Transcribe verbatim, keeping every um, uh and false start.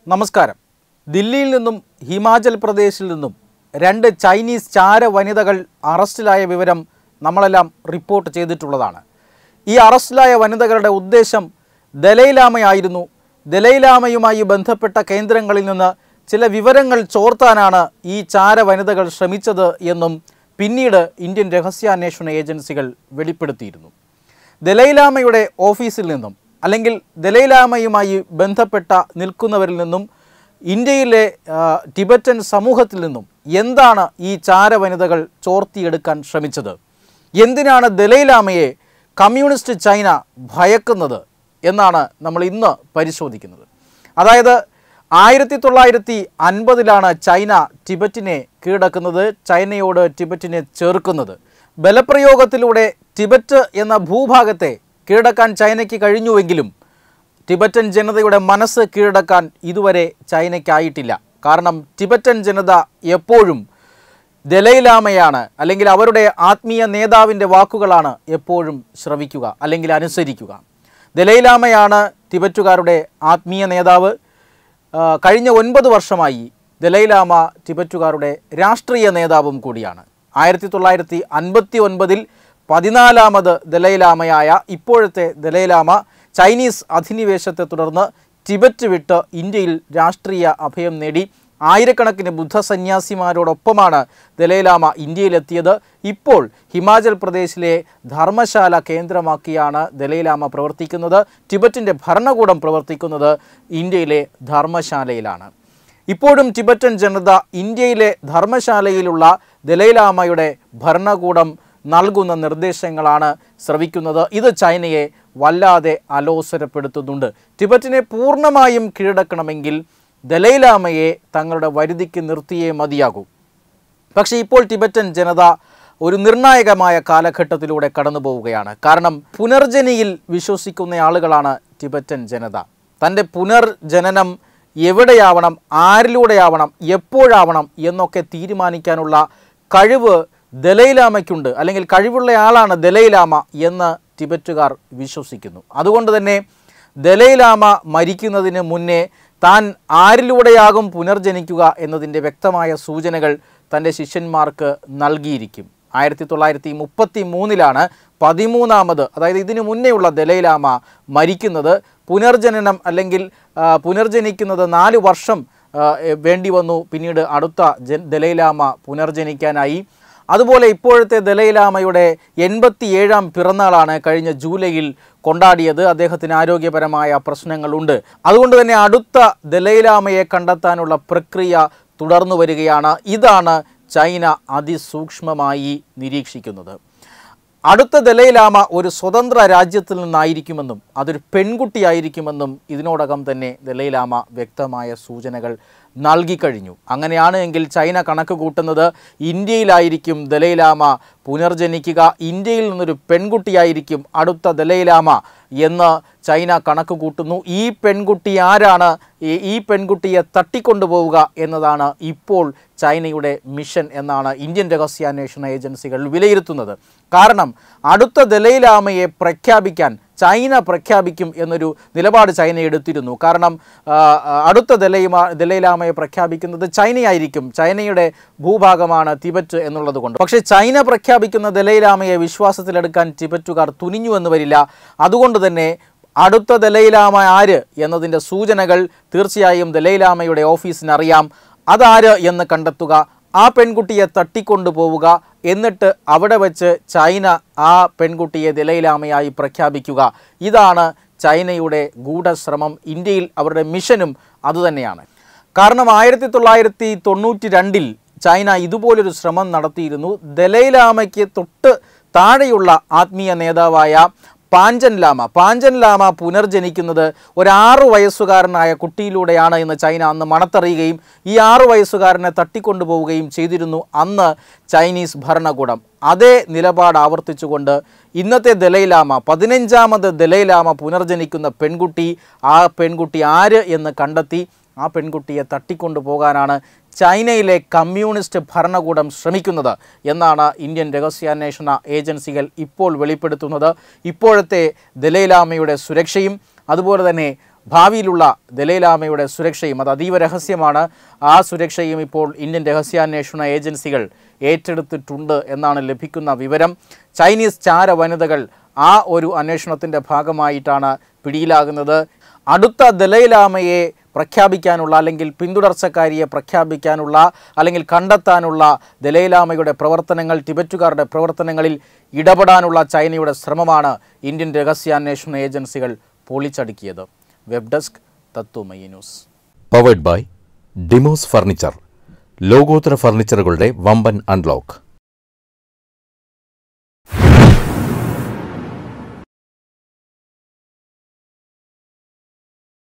നമസ്കാരം. ദില്ലിയിൽ നിന്നും ഹിമാചൽ പ്രദേശിൽ നിന്നും രണ്ട് ചൈനീസ് ചാര വനിതകൾ അറസ്റ്റിലായ വിവരം നമ്മളെല്ലാം റിപ്പോർട്ട് ചെയ്തിട്ടുള്ളതാണ്. ഈ അറസ്റ്റിലായ വനിതകളുടെ ഉദ്ദേശം ദലൈലാമയായിരുന്നു. ദലൈലാമയുമായി ബന്ധപ്പെട്ട കേന്ദ്രങ്ങളിൽ നിന്ന് ചില വിവരങ്ങൾ ചോർത്താനാണ് ഈ ചാര വനിതകൾ ശ്രമിച്ചത് എന്നും പിന്നീട് ഇന്ത്യൻ രഹസ്യാന്വേഷണ ഏജൻസികൾ വെളിപ്പെടുത്തിയിരുന്നു. ദലൈലാമയുടെ ഓഫീസിൽ നിന്നും അല്ലെങ്കിൽ ദലൈലാമയുമായി ബന്ധപ്പെട്ട നിൽക്കുന്നവരിൽ നിന്നും ഇന്ത്യയിലെ ടിബറ്റൻ സമൂഹത്തിൽ നിന്നും എന്താണ് ഈ ചാര വനിതകൾ ചോർത്തിയെടുക്കാൻ ശ്രമിച്ചത്? എന്തിനാണ് ദലൈലാമയെ കമ്മ്യൂണിസ്റ്റ് ചൈന ഭയക്കുന്നത് എന്നാണ് നമ്മൾ ഇന്ന് പരിശോധിക്കുന്നത്. അതായത് ആയിരത്തി തൊള്ളായിരത്തി അൻപതിലാണ് ചൈന ടിബറ്റിനെ കീഴടക്കുന്നത്, ചൈനയോട് ടിബറ്റിനെ ചേർക്കുന്നത്. ബലപ്രയോഗത്തിലൂടെ ടിബറ്റ് എന്ന ഭൂഭാഗത്തെ കീഴടക്കാൻ ചൈനയ്ക്ക് കഴിഞ്ഞുവെങ്കിലും ടിബറ്റൻ ജനതയുടെ മനസ്സ് കീഴടക്കാൻ ഇതുവരെ ചൈനയ്ക്കായിട്ടില്ല. കാരണം ടിബറ്റൻ ജനത എപ്പോഴും ദലൈലാമയാണ് അല്ലെങ്കിൽ അവരുടെ ആത്മീയ നേതാവിൻ്റെ വാക്കുകളാണ് എപ്പോഴും ശ്രവിക്കുക അല്ലെങ്കിൽ അനുസരിക്കുക. ദലൈലാമയാണ് ടിബറ്റുകാരുടെ ആത്മീയ നേതാവ്. കഴിഞ്ഞ ഒൻപത് വർഷമായി ദലൈലാമ ടിബറ്റുകാരുടെ രാഷ്ട്രീയ നേതാവും കൂടിയാണ്. ആയിരത്തി തൊള്ളായിരത്തി അൻപത്തി ഒൻപതിൽ പതിനാലാമത് ദലൈലാമയായ ഇപ്പോഴത്തെ ദലൈലാമ ചൈനീസ് അധിനിവേശത്തെ തുടർന്ന് ടിബറ്റ് വിട്ട് ഇന്ത്യയിൽ രാഷ്ട്രീയ അഭയം നേടി. ആയിരക്കണക്കിന് ബുദ്ധസന്യാസിമാരോടൊപ്പമാണ് ദലൈലാമ ഇന്ത്യയിലെത്തിയത്. ഇപ്പോൾ ഹിമാചൽ പ്രദേശിലെ ധർമ്മശാല കേന്ദ്രമാക്കിയാണ് ദലൈലാമ പ്രവർത്തിക്കുന്നത്. ടിബറ്റിൻ്റെ ഭരണകൂടം പ്രവർത്തിക്കുന്നത് ഇന്ത്യയിലെ ധർമ്മശാലയിലാണ്. ഇപ്പോഴും ടിബറ്റൻ ജനത ഇന്ത്യയിലെ ധർമ്മശാലയിലുള്ള ദലൈലാമയുടെ ഭരണകൂടം നൽകുന്ന നിർദ്ദേശങ്ങളാണ് ശ്രവിക്കുന്നത്. ഇത് ചൈനയെ വല്ലാതെ അലോസരപ്പെടുത്തുന്നുണ്ട്. ടിബറ്റിനെ പൂർണ്ണമായും കീഴടക്കണമെങ്കിൽ ദലൈലാമയെ തങ്ങളുടെ വരുതിക്ക് നിർത്തിയേ മതിയാകൂ. പക്ഷേ ഇപ്പോൾ ടിബറ്റൻ ജനത ഒരു നിർണായകമായ കാലഘട്ടത്തിലൂടെ കടന്നു പോവുകയാണ്. കാരണം പുനർജനിയിൽ വിശ്വസിക്കുന്ന ആളുകളാണ് ടിബറ്റൻ ജനത. തൻ്റെ പുനർജനനം എവിടെയാവണം, ആരിലൂടെയാവണം, എപ്പോഴാവണം എന്നൊക്കെ തീരുമാനിക്കാനുള്ള കഴിവ് ദലൈലാമയ്ക്കുണ്ട്, അല്ലെങ്കിൽ കഴിവുള്ള ആളാണ് ദലൈലാമ എന്ന് ടിബറ്റുകാർ വിശ്വസിക്കുന്നു. അതുകൊണ്ട് തന്നെ ദലൈലാമ മരിക്കുന്നതിന് മുന്നേ താൻ ആരിലൂടെയാകും പുനർജനിക്കുക എന്നതിൻ്റെ വ്യക്തമായ സൂചനകൾ തൻ്റെ ശിഷ്യന്മാർക്ക് നൽകിയിരിക്കും. ആയിരത്തി തൊള്ളായിരത്തി മുപ്പത്തി മൂന്നിലാണ് പതിമൂന്നാമത്, അതായത് ഇതിനു മുന്നേയുള്ള ദലൈലാമ മരിക്കുന്നത്. പുനർജനനം അല്ലെങ്കിൽ പുനർജനിക്കുന്നത് നാല് വർഷം വേണ്ടി വന്നു. പിന്നീട് അടുത്ത ദലൈലാമ പുനർജനിക്കാനായി. അതുപോലെ ഇപ്പോഴത്തെ ദലൈലാമയുടെ എൺപത്തി ഏഴാം പിറന്നാളാണ് കഴിഞ്ഞ ജൂലൈയിൽ കൊണ്ടാടിയത്. അദ്ദേഹത്തിന് ആരോഗ്യപരമായ പ്രശ്നങ്ങളുണ്ട്. അതുകൊണ്ട് തന്നെ അടുത്ത ദലൈലാമയെ കണ്ടെത്താനുള്ള പ്രക്രിയ തുടർന്നു വരികയാണ്. ഇതാണ് ചൈന അതിസൂക്ഷ്മമായി നിരീക്ഷിക്കുന്നത്. അടുത്ത ദലൈലാമ ഒരു സ്വതന്ത്ര രാജ്യത്തിൽ നിന്നായിരിക്കുമെന്നും അതൊരു പെൺകുട്ടിയായിരിക്കുമെന്നും ഇതിനോടകം തന്നെ ദലൈലാമ വ്യക്തമായ സൂചനകൾ നൽകിക്കഴിഞ്ഞു. അങ്ങനെയാണ് എങ്കിൽ ചൈന കണക്ക് കൂട്ടുന്നത് ഇന്ത്യയിലായിരിക്കും ദലൈലാമ പുനർജനിക്കുക, ഇന്ത്യയിൽ നിന്നൊരു പെൺകുട്ടിയായിരിക്കും അടുത്ത ദലൈലാമ എന്ന് ചൈന കണക്ക് കൂട്ടുന്നു. ഈ പെൺകുട്ടി ആരാണ്, ഈ പെൺകുട്ടിയെ തട്ടിക്കൊണ്ടുപോവുക എന്നതാണ് ഇപ്പോൾ ചൈനയുടെ മിഷൻ എന്നാണ് ഇന്ത്യൻ രഹസ്യാന്വേഷണ ഏജൻസികൾ വിലയിരുത്തുന്നത്. കാരണം അടുത്ത ദലൈലാമയെ പ്രഖ്യാപിക്കാൻ ചൈന പ്രഖ്യാപിക്കും എന്നൊരു നിലപാട് ചൈന എടുത്തിരുന്നു. കാരണം അടുത്ത ദലൈമാ ദലൈലാമയെ പ്രഖ്യാപിക്കുന്നത് ചൈനയായിരിക്കും, ചൈനയുടെ ഭൂഭാഗമാണ് ടിബറ്റ് എന്നുള്ളത് കൊണ്ട്. പക്ഷേ ചൈന പ്രഖ്യാപിക്കുന്ന ദലൈലാമയെ വിശ്വാസത്തിലെടുക്കാൻ ടിബറ്റുകാർ തുനിഞ്ഞുവെന്ന് വരില്ല. അതുകൊണ്ട് തന്നെ അടുത്ത ദലൈലാമ ആര് എന്നതിൻ്റെ സൂചനകൾ തീർച്ചയായും ദലൈലാമയുടെ ഓഫീസിനറിയാം. അതാര് എന്ന് കണ്ടെത്തുക, ആ പെൺകുട്ടിയെ തട്ടിക്കൊണ്ടു പോവുക, എന്നിട്ട് അവിടെ വച്ച് ചൈന ആ പെൺകുട്ടിയെ ദലൈലാമയായി പ്രഖ്യാപിക്കുക. ഇതാണ് ചൈനയുടെ ഗൂഢശ്രമം. ഇന്ത്യയിൽ അവരുടെ മിഷനും അതുതന്നെയാണ്. കാരണം ആയിരത്തി തൊള്ളായിരത്തി തൊണ്ണൂറ്റി രണ്ടിൽ ചൈന ഇതുപോലൊരു ശ്രമം നടത്തിയിരുന്നു. ദലൈലാമയ്ക്ക് തൊട്ട് താഴെയുള്ള ആത്മീയ നേതാവായ പാഞ്ചൻ ലാമ പാഞ്ചൻ ലാമ പുനർജനിക്കുന്നത് ഒരാറു വയസ്സുകാരനായ കുട്ടിയിലൂടെയാണ് എന്ന് ചൈന അന്ന് മണത്തറിയുകയും ഈ ആറു വയസ്സുകാരനെ തട്ടിക്കൊണ്ടുപോവുകയും ചെയ്തിരുന്നു അന്ന് ചൈനീസ് ഭരണകൂടം. അതേ നിലപാട് ആവർത്തിച്ചുകൊണ്ട് ഇന്നത്തെ ദലൈലാമ പതിനഞ്ചാമത് ദലൈലാമ പുനർജനിക്കുന്ന പെൺകുട്ടി, ആ പെൺകുട്ടി ആര് എന്ന് കണ്ടെത്തി ആ പെൺകുട്ടിയെ തട്ടിക്കൊണ്ടു പോകാനാണ് ചൈനയിലെ കമ്മ്യൂണിസ്റ്റ് ഭരണകൂടം ശ്രമിക്കുന്നത് എന്നാണ് ഇന്ത്യൻ രഹസ്യാന്വേഷണ ഏജൻസികൾ ഇപ്പോൾ വെളിപ്പെടുത്തുന്നത്. ഇപ്പോഴത്തെ ദലൈലാമയുടെ സുരക്ഷയും അതുപോലെ തന്നെ ഭാവിയിലുള്ള ദലൈലാമയുടെ സുരക്ഷയും അത് അതീവ രഹസ്യമാണ്. ആ സുരക്ഷയും ഇപ്പോൾ ഇന്ത്യൻ രഹസ്യാന്വേഷണ ഏജൻസികൾ ഏറ്റെടുത്തിട്ടുണ്ട് എന്നാണ് ലഭിക്കുന്ന വിവരം. ചൈനീസ് ചാര വനിതകൾ ആ ഒരു അന്വേഷണത്തിൻ്റെ ഭാഗമായിട്ടാണ് പിടിയിലാകുന്നത്. അടുത്ത ദലൈലാമയെ പ്രഖ്യാപിക്കാനുള്ള അല്ലെങ്കിൽ പിന്തുടർച്ചക്കാരിയെ പ്രഖ്യാപിക്കാനുള്ള അല്ലെങ്കിൽ കണ്ടെത്താനുള്ള ദലൈലാമയുടെ പ്രവർത്തനങ്ങൾ, ടിബറ്റുകാരുടെ പ്രവർത്തനങ്ങളിൽ ഇടപെടാനുള്ള ചൈനയുടെ ശ്രമമാണ് ഇന്ത്യൻ രഹസ്യാന്വേഷണ ഏജൻസികൾ പൊളിച്ചടുക്കിയത്. Web desk Tatwamayi news. Powered by Dimos furniture, ലോകോത്തര ഫർണിച്ചറുകളുടെ വമ്പൻ അൺലോക്ക്.